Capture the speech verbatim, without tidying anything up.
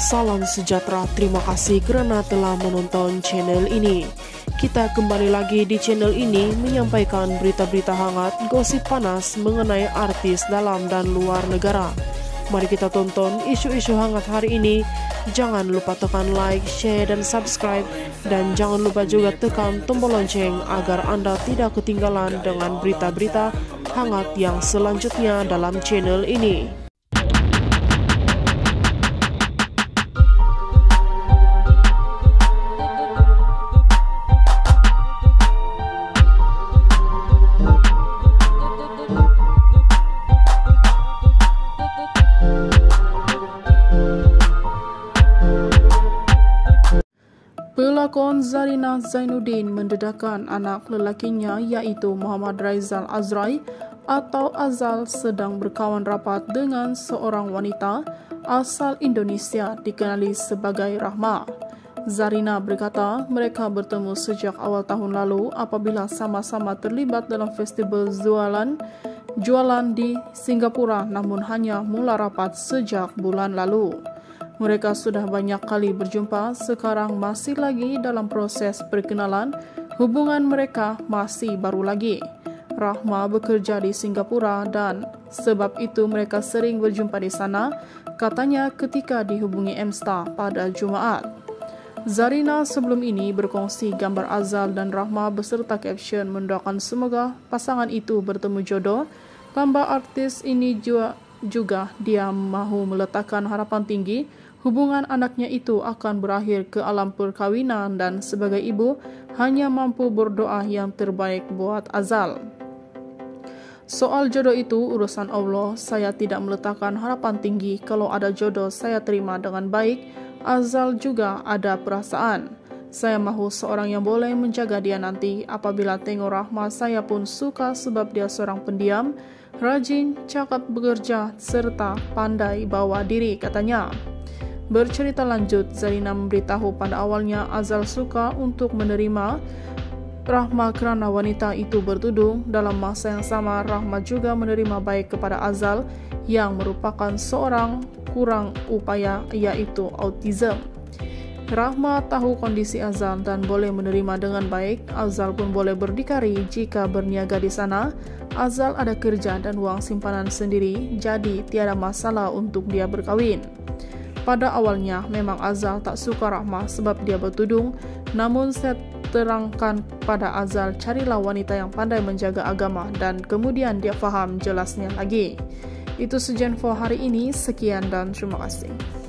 Salam sejahtera, terima kasih kerana telah menonton channel ini. Kita kembali lagi di channel ini menyampaikan berita-berita hangat, gosip panas mengenai artis dalam dan luar negara. Mari kita tonton isu-isu hangat hari ini. Jangan lupa tekan like, share dan subscribe. Dan jangan lupa juga tekan tombol lonceng agar Anda tidak ketinggalan dengan berita-berita hangat yang selanjutnya dalam channel ini. Pelakon Zarina Zainuddin mendedakan anak lelakinya yaitu Muhammad Raizal Azrai atau Azal sedang berkawan rapat dengan seorang wanita asal Indonesia dikenali sebagai Rahma. Zarina berkata mereka bertemu sejak awal tahun lalu apabila sama-sama terlibat dalam festival jualan jualan di Singapura, namun hanya mula rapat sejak bulan lalu. Mereka sudah banyak kali berjumpa, sekarang masih lagi dalam proses perkenalan, hubungan mereka masih baru lagi. Rahma bekerja di Singapura dan sebab itu mereka sering berjumpa di sana, katanya ketika dihubungi Msta pada Jumaat. Zarina sebelum ini berkongsi gambar Azal dan Rahma beserta caption mendoakan semoga pasangan itu bertemu jodoh. Tambah artis ini juga, juga dia mahu meletakkan harapan tinggi hubungan anaknya itu akan berakhir ke alam perkawinan dan sebagai ibu hanya mampu berdoa yang terbaik buat Azal. Soal jodoh itu urusan Allah, saya tidak meletakkan harapan tinggi, kalau ada jodoh saya terima dengan baik. Azal juga ada perasaan. Saya mahu seorang yang boleh menjaga dia nanti. Apabila tengok Rahma saya pun suka sebab dia seorang pendiam, rajin, cakap bekerja serta pandai bawa diri, katanya. Bercerita lanjut, Zarina memberitahu pada awalnya Azal suka untuk menerima Rahma kerana wanita itu bertudung. Dalam masa yang sama, Rahma juga menerima baik kepada Azal yang merupakan seorang kurang upaya yaitu autism. Rahma tahu kondisi Azal dan boleh menerima dengan baik. Azal pun boleh berdikari jika berniaga di sana. Azal ada kerja dan uang simpanan sendiri, jadi tiada masalah untuk dia berkahwin. Pada awalnya memang Azal tak suka Rahma sebab dia bertudung, namun saya terangkan pada Azal carilah wanita yang pandai menjaga agama dan kemudian dia faham jelasnya lagi. Itu saja info hari ini, sekian dan terima kasih.